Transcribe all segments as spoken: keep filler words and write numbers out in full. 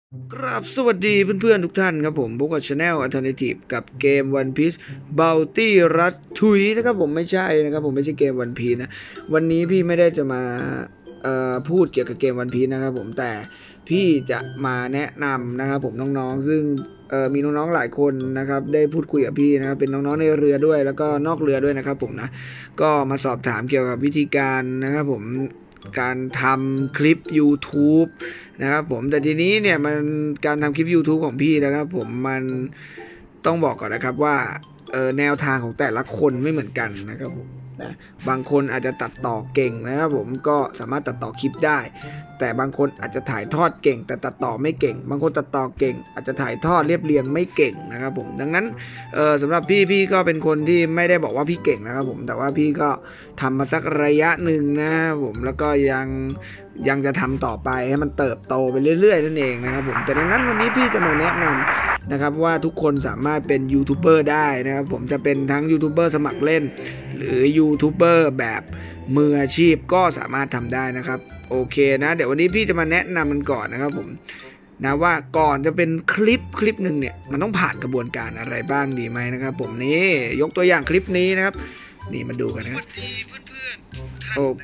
ครับสวัสดีเพื่อนๆทุกท่านครับผมพบกับ Channel Alternative กับเกม One Piece Bounty Rush ทุยนะครับผมไม่ใช่นะครับผมไม่ใช่เกม One Piece นะวันนี้พี่ไม่ได้จะมาเอ่อพูดเกี่ยวกับเกม One Piece นะครับผมแต่พี่จะมาแนะนำนะครับผมน้องๆซึ่งเอ่อมีน้องๆหลายคนนะครับได้พูดคุยกับพี่นะครับเป็นน้องๆในเรือด้วยแล้วก็นอกเรือด้วยนะครับผมนะก็มาสอบถามเกี่ยวกับวิธีการนะครับผมการทำคลิป YouTube นะครับผมแต่ทีนี้เนี่ยมันการทำคลิป YouTube ของพี่นะครับผมมันต้องบอกก่อนนะครับว่าเออแนวทางของแต่ละคนไม่เหมือนกันนะครับผมนะบางคนอาจจะตัดต่อเก่งนะครับผมก็สามารถตัดต่อคลิปได้แต่บางคนอาจจะถ่ายทอดเก่งแต่ตัดต่อไม่เก่งบางคนตัดต่อเก่งอาจจะถ่ายทอดเรียบเรียงไม่เก่งนะครับผมดังนั้นเออสำหรับพี่พี่ก็เป็นคนที่ไม่ได้บอกว่าพี่เก่งนะครับผมแต่ว่าพี่ก็ทำมาสักระยะหนึ่งนะครับผมแล้วก็ยังยังจะทำต่อไปให้มันเติบโตไปเรื่อยๆนั่นเองนะครับผมแต่ดังนั้นวันนี้พี่จะมาแนะนำนะครับว่าทุกคนสามารถเป็นยูทูบเบอร์ได้นะครับผมจะเป็นทั้งยูทูบเบอร์สมัครเล่นหรือยูทูบเบอร์แบบมืออาชีพก็สามารถทำได้นะครับโอเคนะเดี๋ยววันนี้พี่จะมาแนะนำมันก่อนนะครับผมนะว่าก่อนจะเป็นคลิปคลิปหนึ่งเนี่ยมันต้องผ่านกระบวนการอะไรบ้างดีไหมนะครับผมนี่ยกตัวอย่างคลิปนี้นะครับนี่มาดูกันนะครับโอเค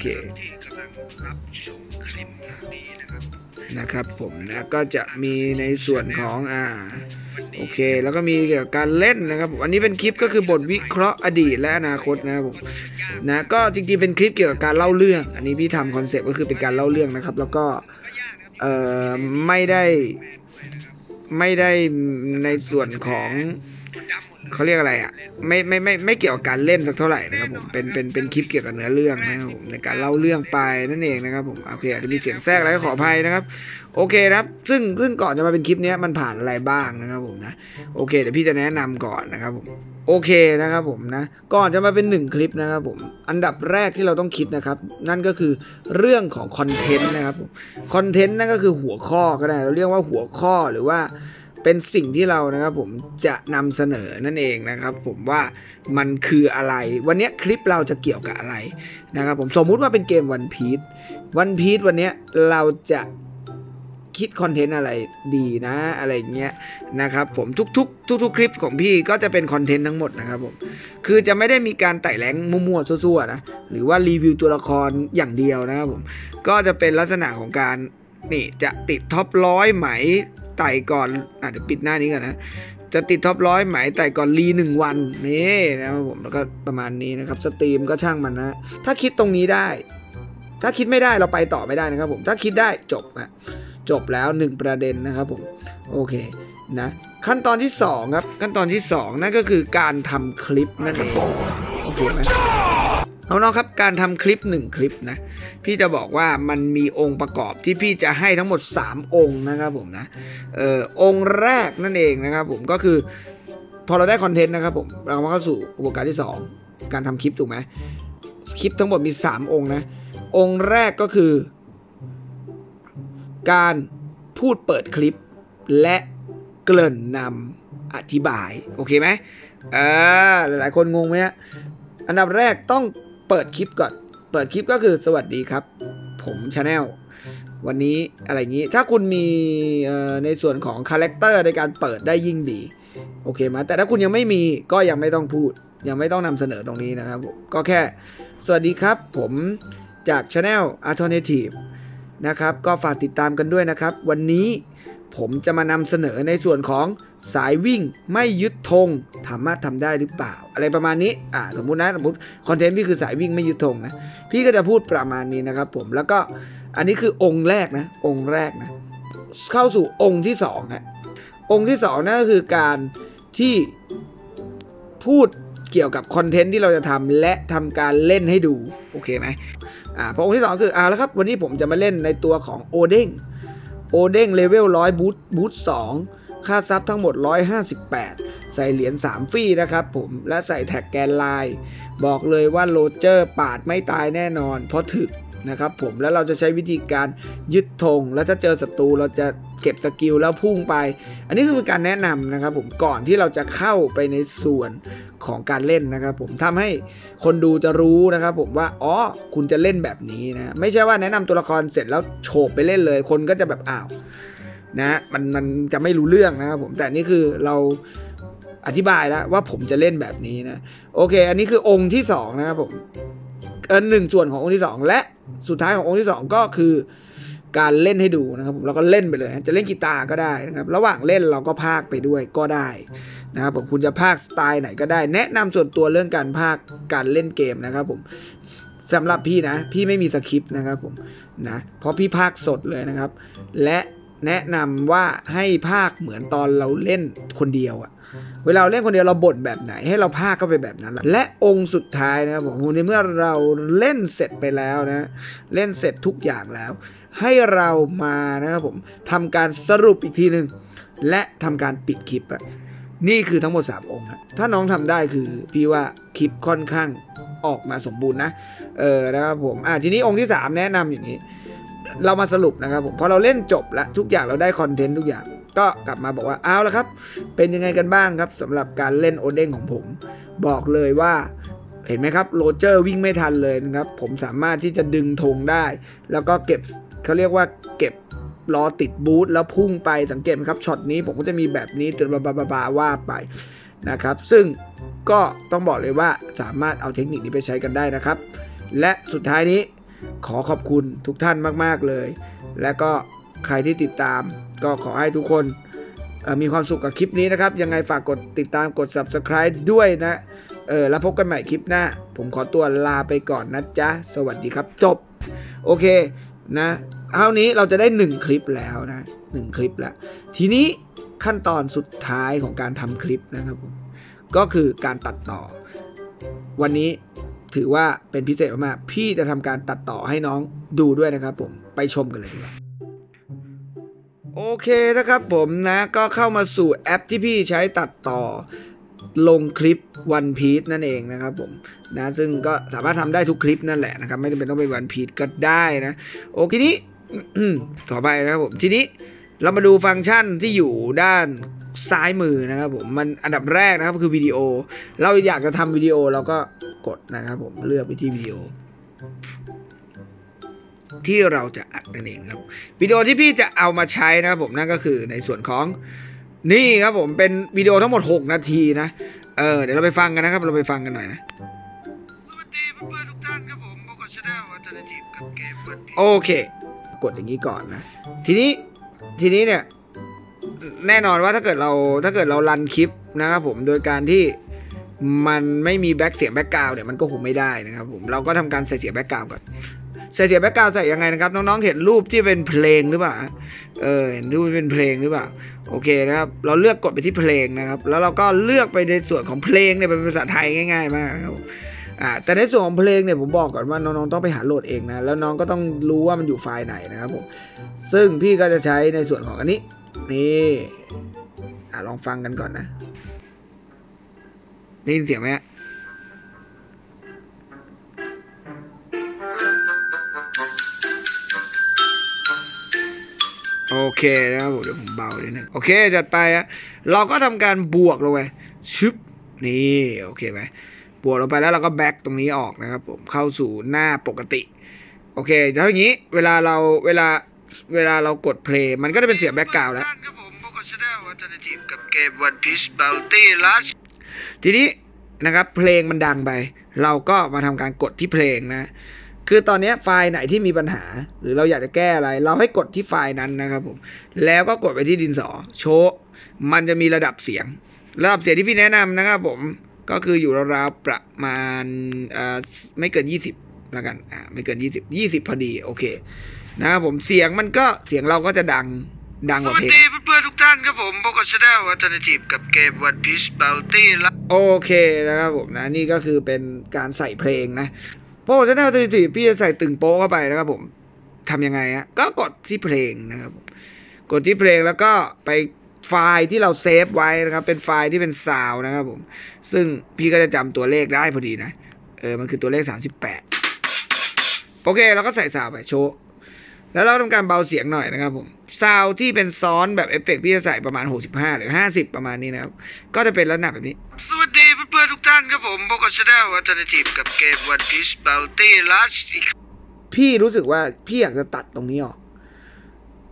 นะครับผมนะก็จะมีในส่วนของอ่าโอเคแล้วก็มีเกี่ยวกับการเล่นนะครับอันนี้เป็นคลิปก็คือบทวิเคราะห์อดีตและอนาคตนะครับผมนะก็จริงๆเป็นคลิปเกี่ยวกับการเล่าเรื่องอันนี้พี่ทำคอนเซปต์ก็คือเป็นการเล่าเรื่องนะครับแล้วก็เอ่อไม่ได้ไม่ได้ในส่วนของเขาเรียกอะไรอ่ะไม่ไม่ไม่ไม่เกี่ยวกับการเล่นสักเท่าไหร่นะครับผมเป็นเป็นเป็นคลิปเกี่ยวกับเนื้อเรื่องนะครับผมในการเล่าเรื่องไปนั่นเองนะครับผมโอเคอาจจะมีเสียงแทรกอะไรก็ขออภัยนะครับโอเคครับซึ่งซึ่งก่อนจะมาเป็นคลิปนี้มันผ่านอะไรบ้างนะครับผมนะโอเคเดี๋ยวพี่จะแนะนำก่อนนะครับผมโอเคนะครับผมนะก่อนจะมาเป็นหนึ่งคลิปนะครับผมอันดับแรกที่เราต้องคิดนะครับนั่นก็คือเรื่องของคอนเทนต์นะครับผมคอนเทนต์นั่นก็คือหัวข้อก็ได้เราเรียกว่าหัวข้อหรือว่าเป็นสิ่งที่เรานะครับผมจะนำเสนอนั่นเองนะครับผมว่ามันคืออะไรวันนี้คลิปเราจะเกี่ยวกับอะไรนะครับผมสมมุติว่าเป็นเกม One Piece One Piece วันนี้เราจะคิดคอนเทนต์อะไรดีนะอะไรเงี้ยนะครับผมทุกๆทุกๆคลิปของพี่ก็จะเป็นคอนเทนต์ทั้งหมดนะครับผมคือจะไม่ได้มีการไต่แรงมั่วๆซั่วๆนะหรือว่ารีวิวตัวละครอย่างเดียวนะครับผมก็จะเป็นลักษณะของการนี่จะติดท็อปร้อยไหมไต่ก่อนอ่ะเดี๋ยวปิดหน้านี้ก่อนนะจะติดท็อปร้อยไหมไต่ก่อนรีหนึ่งวันนี่นะครับผมแล้วก็ประมาณนี้นะครับสตรีมก็ช่างมันนะถ้าคิดตรงนี้ได้ถ้าคิดไม่ได้เราไปต่อไม่ได้นะครับผมถ้าคิดได้จบนะจบแล้วหนึ่งประเด็นนะครับผมโอเคนะขั้นตอนที่สองครับขั้นตอนที่สองนั่นก็คือการทำคลิปนั่นเองโอเคไหมน้องๆครับการทำคลิปหนึ่งคลิปนะพี่จะบอกว่ามันมีองค์ประกอบที่พี่จะให้ทั้งหมดสามองค์นะครับผมนะเอ่อองค์แรกนั่นเองนะครับผมก็คือพอเราได้คอนเทนต์นะครับผมเรามาเข้าสู่กระบวนการที่สองการทำคลิปถูกไหมคลิปทั้งหมดมีสามองค์นะองค์แรกก็คือการพูดเปิดคลิปและเกริ่นนำอธิบายโอเคไหมอ่าหลายๆคนงงไหมฮะอันดับแรกต้องเปิดคลิปก่อนเปิดคลิปก็คือสวัสดีครับผมชาแนลวันนี้อะไรอย่างนี้ถ้าคุณมีในส่วนของคาแรคเตอร์ในการเปิดได้ยิ่งดีโอเคไหมแต่ถ้าคุณยังไม่มีก็ยังไม่ต้องพูดยังไม่ต้องนำเสนอตรงนี้นะครับก็แค่สวัสดีครับผมจาก Channel Alternative นะครับก็ฝากติดตามกันด้วยนะครับวันนี้ผมจะมานำเสนอในส่วนของสายวิ่งไม่ยึดธงสามารถทำได้หรือเปล่าอะไรประมาณนี้อ่าสมมุตินะสมมติคอนเทนต์พี่คือสายวิ่งไม่ยึดธงนะพี่ก็จะพูดประมาณนี้นะครับผมแล้วก็อันนี้คือองค์แรกนะองค์แรกนะเข้าสู่องค์ที่สองฮะองค์ที่สองนั่นก็คือการที่พูดเกี่ยวกับคอนเทนต์ที่เราจะทำและทำการเล่นให้ดูโอเคไหมอ่าพอองค์ที่สองคืออ่าแล้วครับวันนี้ผมจะมาเล่นในตัวของโอเด้งโอเด้งเลเวลร้อยบูทบูทสองค่าซับทั้งหมดหนึ่งร้อยห้าสิบแปดใส่เหรียญสามฟรีนะครับผมและใส่แท็กแกนไลน์บอกเลยว่าโรเจอร์ปาดไม่ตายแน่นอนเพราะถึกนะครับผมแล้วเราจะใช้วิธีการยึดธงแล้วถ้าเจอศัตรูเราจะเก็บสกิลแล้วพุ่งไปอันนี้คือการแนะนำนะครับผมก่อนที่เราจะเข้าไปในส่วนของการเล่นนะครับผมทำให้คนดูจะรู้นะครับผมว่าอ๋อคุณจะเล่นแบบนี้นะไม่ใช่ว่าแนะนำตัวละครเสร็จแล้วโฉบไปเล่นเลยคนก็จะแบบอ้าวนะมันมันจะไม่รู้เรื่องนะครับผมแต่นี่คือเราอธิบายแล้วว่าผมจะเล่นแบบนี้นะโอเคอันนี้คือองค์ที่สองนะครับผมเออหนึ่งส่วนขององค์ที่สองและสุดท้ายขององค์ที่สองก็คือการเล่นให้ดูนะครับผมเราก็เล่นไปเลยจะเล่นกีตาร์ก็ได้นะครับระหว่างเล่นเราก็พากไปด้วยก็ได้นะครับผมคุณจะพากสไตล์ไหนก็ได้แนะนำส่วนตัวเรื่องการพากการเล่นเกมนะครับผมสำหรับพี่นะพี่ไม่มีสคริปต์นะครับผมนะเพราะพี่พากสดเลยนะครับและแนะนำว่าให้พากเหมือนตอนเราเล่นคนเดียวอะเวลาเล่นคนเดียวเราบ่นแบบไหนให้เราพากก็ไปแบบนั้นและองค์สุดท้ายนะครับผมในเมื่อเราเล่นเสร็จไปแล้วนะเล่นเสร็จทุกอย่างแล้วให้เรามานะครับผมทำการสรุปอีกทีหนึ่งและทำการปิดคลิปอะนี่คือทั้งหมดสามองค์นะถ้าน้องทำได้คือพี่ว่าคลิปค่อนข้างออกมาสมบูรณ์นะเออนะครับผมอ่ะทีนี้องค์ที่สามแนะนำอย่างนี้เรามาสรุปนะครับผมพอเราเล่นจบแล้วทุกอย่างเราได้คอนเทนต์ทุกอย่างก็กลับมาบอกว่าเอาละครับเป็นยังไงกันบ้างครับสำหรับการเล่นโอเด้งของผมบอกเลยว่าเห็นไหมครับโรเจอร์วิ่งไม่ทันเลยนะครับผมสามารถที่จะดึงธงได้แล้วก็เก็บเขาเรียกว่าเก็บล้อติดบูทแล้วพุ่งไปสังเกตไหมครับช็อตนี้ผมก็จะมีแบบนี้จนบาบาบาว่าไปนะครับซึ่งก็ต้องบอกเลยว่าสามารถเอาเทคนิคนี้ไปใช้กันได้นะครับและสุดท้ายนี้ขอขอบคุณทุกท่านมากๆเลยและก็ใครที่ติดตามก็ขอให้ทุกคนมีความสุขกับคลิปนี้นะครับยังไงฝากกดติดตามกด ซับสไครบ์ ด้วยนะเออแล้วพบกันใหม่คลิปหน้าผมขอตัวลาไปก่อนนะจ๊ะสวัสดีครับจบโอเคนะเท่านี้เราจะได้หนึ่งคลิปแล้วนะหนึ่งคลิปแล้วทีนี้ขั้นตอนสุดท้ายของการทำคลิปนะครับผมก็คือการตัดต่อวันนี้ถือว่าเป็นพิเศษมากๆพี่จะทำการตัดต่อให้น้องดูด้วยนะครับผมไปชมกันเลยดีกว่าโอเคนะครับผมนะก็เข้ามาสู่แอปที่พี่ใช้ตัดต่อลงคลิป One Piece นั่นเองนะครับผมนะซึ่งก็สามารถทำได้ทุกคลิปนั่นแหละนะครับไม่จำเป็นต้องเป็น One Piece ก็ได้นะโอเคนี้ ขอไปนะครับผมทีนี้เรามาดูฟังก์ชันที่อยู่ด้านซ้ายมือนะครับผมมันอันดับแรกนะครับคือวิดีโอเราอยากจะทำวิดีโอเราก็กดนะครับผมเลือกไปที่วิดีโอที่เราจะอัดนั่นเองครับวิดีโอที่พี่จะเอามาใช้นะครับผมนั่นก็คือในส่วนของนี่ครับผมเป็นวิดีโอทั้งหมดหกนาทีนะเออเดี๋ยวเราไปฟังกันนะครับเราไปฟังกันหน่อยนะสวัสดีเพื่อนๆทุกท่านครับผมบอกชาแนลอัลเทอร์เนทีฟกับเกมวันพีซโอเคกดอย่างนี้ก่อนนะทีนี้ทีนี้เนี่ยแน่นอนว่าถ้าเกิดเราถ้าเกิดเรารันคลิปนะครับผมโดยการที่มันไม่มีแบ็กเสียงแบ็กกราวด์เนี่ยมันก็คงไม่ได้นะครับผมเราก็ทำการใส่เสียงแบ็กกราวด์ก่อนใส่เสียงแบ็กกราวด์ใส่ยังไงนะครับน้องๆเห็นรูปที่เป็นเพลงหรือเปล่าเออเห็นรูปเป็นเพลงหรือเปล่าโอเคนะครับเราเลือกกดไปที่เพลงนะครับแล้วเราก็เลือกไปในส่วนของเพลงเนี่ยเป็นภาษาไทยง่ายๆมากครับอ่าแต่ในส่วนของเพลงเนี่ยผมบอกก่อนว่าน้องๆต้องไปหาโหลดเองนะแล้วน้องก็ต้องรู้ว่ามันอยู่ไฟล์ไหนนะครับผมซึ่งพี่ก็จะใช้ในส่วนของอันนี้นี่อ่าลองฟังกันก่อนนะได้ยินเสียงไหมโอเคนะครับผมเดี๋ยวผมเบานิดนึงโอเคจัดไปอะเราก็ทำการบวกลงไปชึบนี่โอเคไหมบวกลงไปแล้วเราก็แบ็กตรงนี้ออกนะครับผมเข้าสู่หน้าปกติโอเคแล้วอย่างนี้เวลาเราเวลาเวลาเรากดเพลย์มันก็จะเป็นเสียงแบ็กกราวด์แล้วครับผมบอกชาแนลอัลเทอร์เนทีฟกับเกม One Piece Bounty Rush ทีนี้นะครับเพลงมันดังไปเราก็มาทำการกดที่เพลงนะคือตอนนี้ไฟล์ไหนที่มีปัญหาหรือเราอยากจะแก้อะไรเราให้กดที่ไฟล์นั้นนะครับผมแล้วก็กดไปที่ดินสอโชว์มันจะมีระดับเสียงระดับเสียงที่พี่แนะนำนะครับผมก็คืออยู่ราวๆประมาณเอ่อไม่เกินยี่สิบแล้วกันอ่าไม่เกินยี่สิบ ยี่สิบพอดีโอเคนะครับผมเสียงมันก็เสียงเราก็จะดังดังกว่าเพลงสวัสดีเพื่อนๆทุกท่านครับผมบอกชาแนลอัลเทอร์เนทีฟกับเกม One Piece Bounty โอเคนะครับผมนะนี่ก็คือเป็นการใส่เพลงนะพอชาแนลอัลเทอร์เนทีฟพี่จะใส่ตึงโป๊เข้าไปนะครับผมทำยังไงฮะก็กดที่เพลงนะครับผมกดที่เพลงแล้วก็ไปไฟล์ที่เราเซฟไว้นะครับเป็นไฟล์ที่เป็นซาวนะครับผมซึ่งพี่ก็จะจำตัวเลขได้พอดีนะเออมันคือตัวเลขสามสิบแปดโอเคเราก็ใส่ซาวไปโชว์แล้วเราทำการเบาเสียงหน่อยนะครับผมซาวที่เป็นซ้อนแบบเอฟเฟกต์พี่จะใส่ประมาณหกสิบห้าหรือห้าสิบประมาณนี้นะครับก็จะเป็นลักษณะแบบนี้สวัสดีเพื่อนๆทุกท่านครับผมบอกชาแนลอัลเทอร์เนทีฟกับเกม One Piece Bounty Rush พี่รู้สึกว่าพี่อยากจะตัดตรงนี้ออก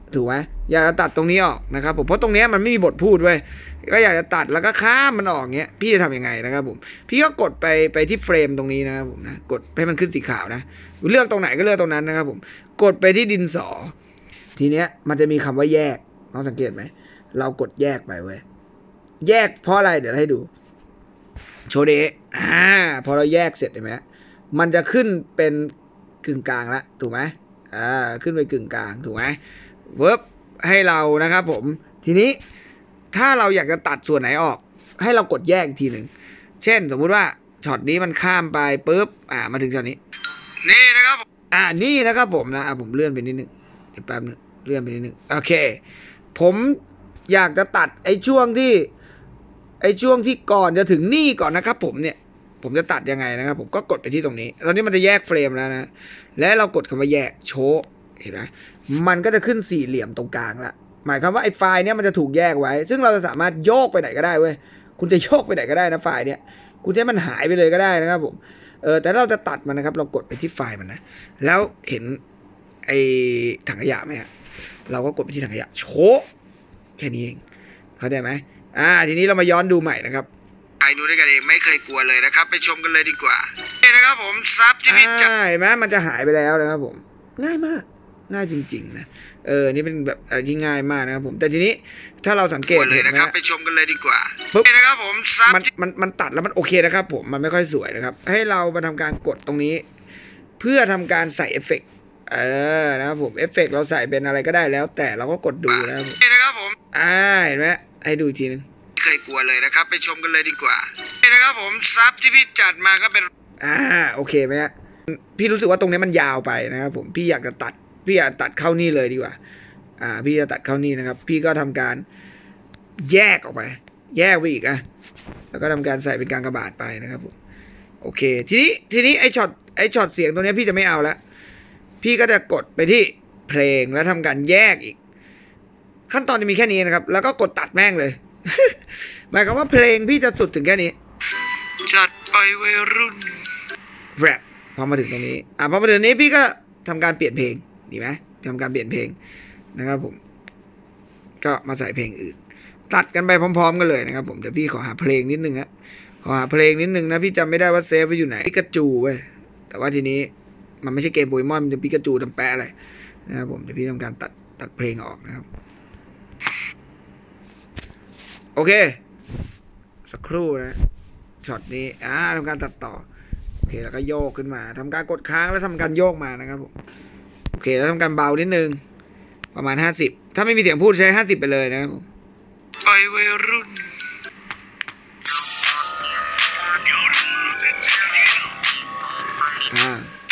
ถูกไหมอยากจะตัดตรงนี้ออกนะครับผมเพราะตรงนี้มันไม่มีบทพูดเว้ยก็อยากจะตัดแล้วก็ข้ามมันออกเงี้ยพี่จะทำยังไงนะครับผมพี่ก็กดไปไปที่เฟรมตรงนี้นะครับผมนะกดให้มันขึ้นสีขาวนะเลือกตรงไหนก็เลือกตรงนั้นนะครับผมกดไปที่ดินสอทีเนี้ยมันจะมีคำว่าแยกน้องสังเกตไหมเรากดแยกไปเว้ยแยกเพราะอะไรเดี๋ยวให้ดูโชเดะอ่าพอเราแยกเสร็จเห็นไหมมันจะขึ้นเป็นกึ่งกลางละถูกไหมอ่าขึ้นไปกึ่งกลางถูกไหมเวิร์บให้เรานะครับผมทีนี้ถ้าเราอยากจะตัดส่วนไหนออกให้เรากดแยกอีกทีหนึ่งเช่นสมมุติว่าช็อตนี้มันข้ามไปปุ๊บอ่ามาถึงช็อตนี้นี่นะครับอ่านี่นะครับผมนะอ่าผมเลื่อนไปนิดนึงเดี๋ยวแป๊บนึงเลื่อนไปนิดนึงโอเคผมอยากจะตัดไอ้ช่วงที่ไอ้ช่วงที่ก่อนจะถึงนี่ก่อนนะครับผมเนี่ยผมจะตัดยังไงนะครับผมก็กดไปที่ตรงนี้ตอนนี้มันจะแยกเฟรมแล้วนะและเรากดคำว่าแยกโชว์เห็นไหมมันก็จะขึ้นสี่เหลี่ยมตรงกลางละหมายความว่าไอ้ไฟล์เนี้ยมันจะถูกแยกไว้ซึ่งเราจะสามารถโยกไปไหนก็ได้เว้ยคุณจะโยกไปไหนก็ได้นะไฟล์เนี้ยคุณจะให้มันหายไปเลยก็ได้นะครับผมเออแต่เราจะตัดมันนะครับเรากดไปที่ไฟล์มันนะแล้วเห็นไอ้ถังขยะไหมฮะเราก็กดไปที่ถังขยะโชว์แค่นี้เองเข้าใจไหมอ่าทีนี้เรามาย้อนดูใหม่นะครับใครดูด้วยกันเองไม่เคยกลัวเลยนะครับไปชมกันเลยดีกว่านี่นะครับผมซับที่พี่จัดเห็นไหมมันจะหายไปแล้วนะครับผมง่ายมากง่ายจริงๆนะเออนี่เป็นแบบอะไรที่ง่ายมากนะครับผมแต่ทีนี้ถ้าเราสังเกตเลยนะครับไปชมกันเลยดีกว่าปุ๊บนะครับผมซับมันมันมันตัดแล้วมันโอเคนะครับผมมันไม่ค่อยสวยนะครับให้เรามาทำการกดตรงนี้เพื่อทำการใส่เอฟเฟกต์เออนะครับผมเอฟเฟกต์เราใส่เป็นอะไรก็ได้แล้วแต่เราก็กดดูนะครับนี่นะครับผมอ่าเห็นไหมให้ดูอีกทีนึงเคยกลัวเลยนะครับไปชมกันเลยดีกว่านี่นะครับผมซับที่พี่จัดมาก็เป็นอ่าโอเคไหมฮะพี่รู้สึกว่าตรงนี้มันยาวไปนะครับผมพี่อยากจะตัดพี่อยากตัดเข้านี่เลยดีกว่าอ่าพี่จะตัดเข้านี่นะครับพี่ก็ทำการแยกออกไปแยกไปอีกอ่ะแล้วก็ทำการใส่เป็นกากบาทไปนะครับผมโอเคทีนี้ทีนี้ไอช็อตไอช็อตเสียงตรงนี้พี่จะไม่เอาแล้วพี่ก็จะกดไปที่เพลงแล้วทำการแยกอีกขั้นตอนจะมีแค่นี้นะครับแล้วก็กดตัดแม่งเลย หมายความว่าเพลงพี่จะสุดถึงแค่นี้จัดไปวัยรุ่นแรปพอมาถึงตรงนี้อ่ะพอมาถึงนี้พี่ก็ทำการเปลี่ยนเพลงดีไหมทำการเปลี่ยนเพลงนะครับผมก็มาใส่เพลงอื่นตัดกันไปพร้อมๆกันเลยนะครับผมเดี๋ยวพี่ขอหาเพลงนิดนึงฮะขอหาเพลงนิดนึงนะพี่จำไม่ได้ว่าเซฟไว้อยู่ไหนปิกาจูเว้ยแต่ว่าทีนี้มันไม่ใช่เกมโปเกมอนมันจะปิกาจูทำแปะอะไรนะครับผมเดี๋ยวพี่ทำการตัดตัดเพลงออกนะครับโอเคสักครู่นะช็อตนี้อ่าทำการตัดต่อโอเคแล้วก็โยกขึ้นมาทำการกดค้างแล้วทำการโยกมานะครับผมโอเคแล้วทำการเบานิดนึงประมาณห้าสิบถ้าไม่มีเสียงพูดใช้ห้าสิบไปเลยนะครับไปวัยรุ่นอ่า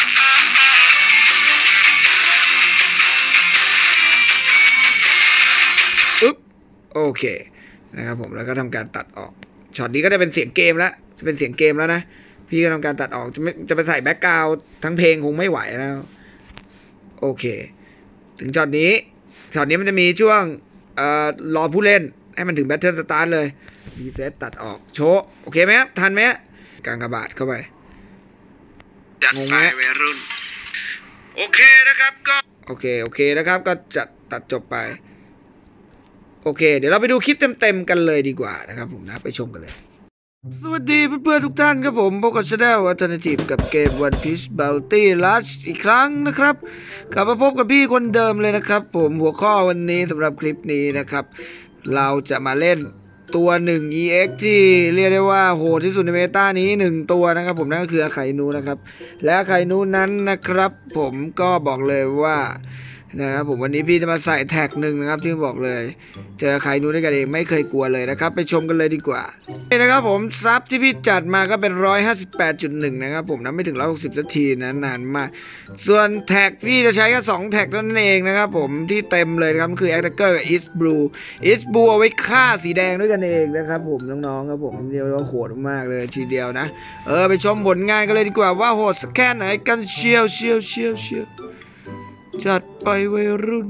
อุ๊บโอเคนะครับผมแล้วก็ทำการตัดออกช็อตนี้ก็จะเป็นเสียงเกมแล้วจะเป็นเสียงเกมแล้วนะพี่ก็ทำการตัดออกจะไม่จะไปใส่แบ็กกราวด์ทั้งเพลงคงไม่ไหวแล้วโอเคถึงช็อตนี้ช็อตนี้มันจะมีช่วงเอ่อรอผู้เล่นให้มันถึงแบทเทิลสตาร์ทเลยรีเซ็ตตัดออกโชว์โอเคไหมครับทันไหมกางกบาทเข้าไปงงไหมวัยรุ่นโอเคนะครับก็โอเคโอเคนะครับก็จัดตัดจบไปโอเคเดี๋ยวเราไปดูคลิปเต็มๆกันเลยดีกว่านะครับผมนะไปชมกันเลยสวัสดีเพื่อนๆทุกท่านครับผมพบกับ Channel Alternative กับเกม One Piece Bounty Rush อีกครั้งนะครับกลับมาพบกับพี่คนเดิมเลยนะครับผมหัวข้อวันนี้สำหรับคลิปนี้นะครับเราจะมาเล่นตัวหนึ่ง อี เอ็กซ์ ที่เรียกได้ว่าโหดที่สุดในเมตานี้หนึ่งตัวนะครับผมนั่นก็คืออาไคนูนะครับและอาไคนูนั้นนะครับผมก็บอกเลยว่านะครับผมวันนี้พี่จะมาใส่แท็กหนึ่งนะครับที่บอกเลยเจอใครนู้นด้วยกันเองไม่เคยกลัวเลยนะครับไปชมกันเลยดีกว่านี่นะครับผมซับที่พี่จัดมาก็เป็น หนึ่งร้อยห้าสิบแปดจุดหนึ่ง นะครับผมนะไม่ถึงหนึ่งร้อยหกสิบสักทีนะนานมากส่วนแท็กพี่จะใช้แค่สองแท็กเท่านั้นเองนะครับผมที่เต็มเลยนะครับคือ Attacker กับ East Blue East Blue เอาไว้ฆ่าสีแดงด้วยกันเองนะครับผมน้องๆครับผมเดียวเราโหดมากเลยทีเดียวนะเออไปชมผลงานกันเลยดีกว่าว่าโหดสักแค่ไหนกันเชียวเชียวเชียวเชียวจัดไปวัยรุ่น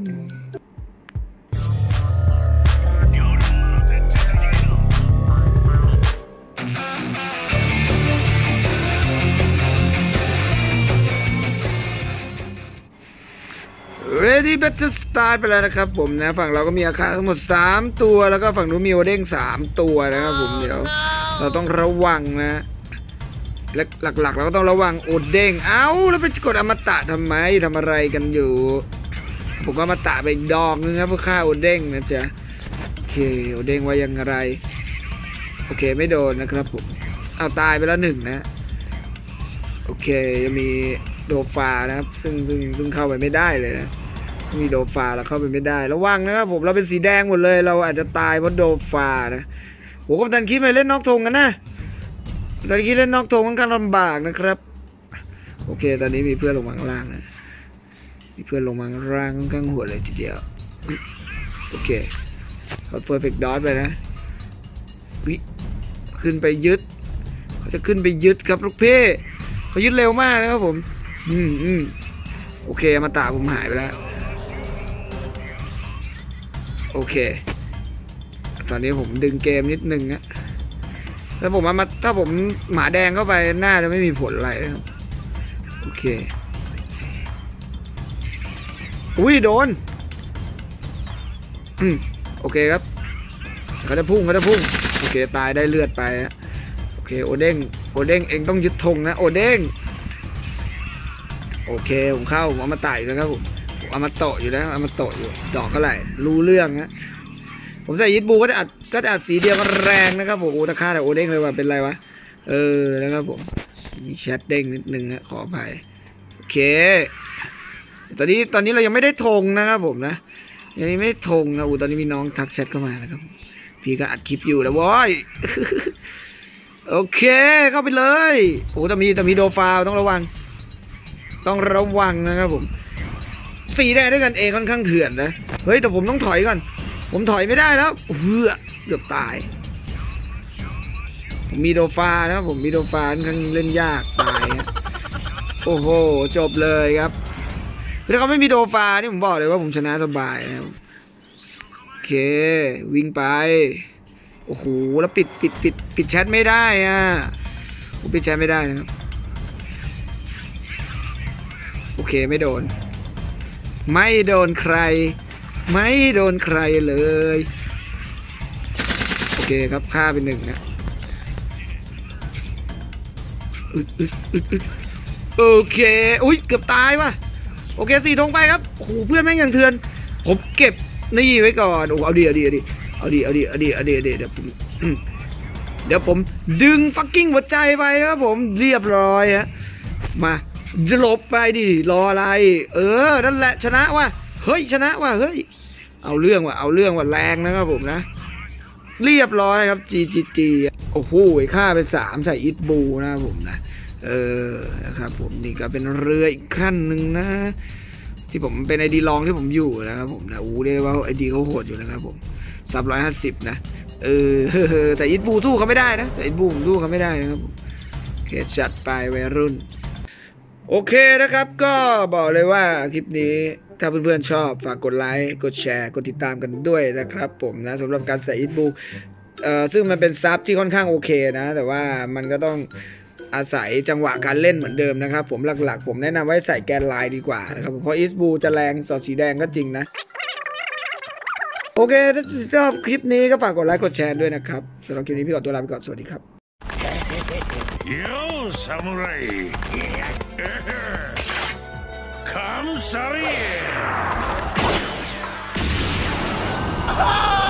เรดี้ Ready Better Start ไปแล้วนะครับผมนะฝั่งเราก็มีอาคารทั้งหมดสามตัวแล้วก็ฝั่งนู้นมีโอเด้งสามตัวนะครับผมเดี๋ยวเราต้องระวังนะและหลักๆเราก็ต้องระวังโอเด้งเอ้าแล้วไปกดอมตะทำไมทำอะไรกันอยู่ผมก็อมตะไปดอกนึงครับเพื่อฆ่าโอเด้งนะจ๊ะโอเคโอเด้งว่ายังไงโอเคไม่โดนนะครับผมเอาตายไปแล้วหนึ่งนะโอเคยังมีโดฟานะครับซึ่งซึ่งซึ่งเข้าไปไม่ได้เลยนะมีโดฟาแล้วเข้าไปไม่ได้ระวังนะครับผมเราเป็นสีแดงหมดเลยเราอาจจะตายเพราะโดฟานะโหกัปตันคิดไปเล่นนอกธงกันนะตอนนี้เล่นนอกธงค่อนข้างลำบากนะครับโอเคตอนนี้มีเพื่อนลงมาข้างล่างนะมีเพื่อนลงมาข้างล่างค่อนข้างโหดเลยทีเดียวโอเคเขาเฟอร์เฟกต์ดอทไปนะวิขึ้นไปยึดเขาจะขึ้นไปยึดครับลูกเพ่เขายึดเร็วมากนะครับผมอืมอืมโอเคมาตาผมหายไปแล้วโอเคตอนนี้ผมดึงเกมนิดนึงนะถ้าผมมาถ้าผมหมาแดงเข้าไปน่าจะไม่มีผลอะไรนะครับโอเคอุ้ยโดนอืมโอเคครับเขาจะพุ่งเขาจะพุ่งโอเคตายได้เลือดไปโอเคโอเด้งโอเด้งเองต้องยึดธงนะโอเด้งโอเคผมเข้าผมเอามาไต่นะครับผมผมเอามาโตะอยู่แล้วเอามาโตะอยู่ดอกเท่าไหร่รู้เรื่องนะผมใส่ยิดบูก็จะอัดก็จะอัดสีเดียวกันแรงนะครับผมโอ้ตะค่าแต่โอเด้งเลยว่าเป็นไรวะเออนะครับผมมีแชทเด้งนิดนึงนะขออภัยโอเคตอนนี้ตอนนี้เรายังไม่ได้ธงนะครับผมนะยังไม่ได้ธงนะอูตอนนี้มีน้องทักแชทเข้ามานะครับพี่ก็อัดคลิปอยู่แล้วว้ยโอเคเข้าไปเลยโอ้แต่มีแต่มีโดฟาวต้องระวังต้องระวังนะครับผมสีแดงด้วยกันเองค่อนข้างเถื่อนนะเฮ้ยแต่ผมต้องถอยก่อนผมถอยไม่ได้แล้วเฮือเกือบตายผมมีโดฟานะผมมีโดฟาค่อนข้างเล่นยากตายฮะโอ้โหจบเลยครับคือถ้าเขาไม่มีโดฟานี่ผมบอกเลยว่าผมชนะสบายนะโอเควิ่งไปโอ้โหแล้วปิดปิดปิดปิดแชทไม่ได้อ่ะผมปิดแชทไม่ได้นะครับโอเคไม่โดนไม่โดนใครไม่โดนใครเลยโอเคครับฆ่าไปหนึ่งนะอึดอึดอึดอึดโอเคอุ้ยเกือบตายว่ะโอเคสี่ธงไปครับโอ้โหเพื่อนแม่งยังเถื่อนผมเก็บนี่ไว้ก่อนโอ้เอาดีเอาดีเอาดีเอาดีเอาดีเอาดีเอาดีเดี๋ยวผมเดี๋ยวผมดึงฟักกิ้งหัวใจไปครับผมเรียบร้อยฮะมาจะหลบไปดิรออะไรเออนั่นแหละชนะว่ะเฮ้ยชนะว่ะเฮ้ยเอาเรื่องว่ะเอาเรื่องว่ะแรงนะครับผมนะเรียบร้อยครับ จี จี จี โอ้โหค่าเป็นสามใส่อิทบูนะครับผมนะเออนะครับผมนี่ก็เป็นเรืออีกขั้นหนึ่งนะที่ผมเป็นไอดีลองที่ผมอยู่นะครับผมนะอู้เรียกว่าไอดีเขาโหดอยู่นะครับผมซับร้อยห้าสิบนะเออใส่อิทบูสู้เขาไม่ได้นะใส่อิทบูผมสู้เขาไม่ได้นะครับผมเคจัดไปวัยรุ่นโอเคนะครับก็บอกเลยว่าคลิปนี้ถ้าเพื่อนๆชอบฝากกดไลค์กดแชร์กดติดตามกันด้วยนะครับผมนะสำหรับการใส่อิทบูเอ่อซึ่งมันเป็นซับที่ค่อนข้างโอเคนะแต่ว่ามันก็ต้องอาศัยจังหวะการเล่นเหมือนเดิมนะครับผมหลักๆผมแนะนำไว้ใส่แกนไลน์ดีกว่านะครับเพราะอิทบูจะแรงสอดสีแดงก็จริงนะโอเคถ้าชอบคลิปนี้ก็ฝากกดไลค์กดแชร์ด้วยนะครับสำหรับคลิปนี้พี่ขอตัวลาไปก่อนสวัสดีครับโย่ซามูไรคัมซาริ